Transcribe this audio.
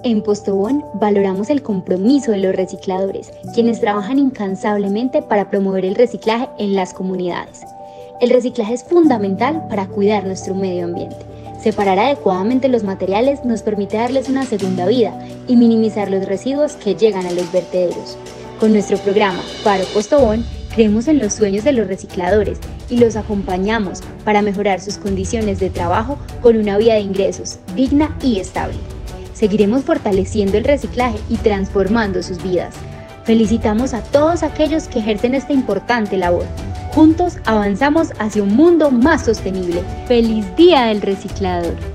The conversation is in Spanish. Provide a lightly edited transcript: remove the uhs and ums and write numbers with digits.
En Postobón valoramos el compromiso de los recicladores, quienes trabajan incansablemente para promover el reciclaje en las comunidades. El reciclaje es fundamental para cuidar nuestro medio ambiente. Separar adecuadamente los materiales nos permite darles una segunda vida y minimizar los residuos que llegan a los vertederos. Con nuestro programa Paro Postobón, creemos en los sueños de los recicladores y los acompañamos para mejorar sus condiciones de trabajo con una vía de ingresos digna y estable. Seguiremos fortaleciendo el reciclaje y transformando sus vidas. Felicitamos a todos aquellos que ejercen esta importante labor. Juntos avanzamos hacia un mundo más sostenible. ¡Feliz Día del Reciclador!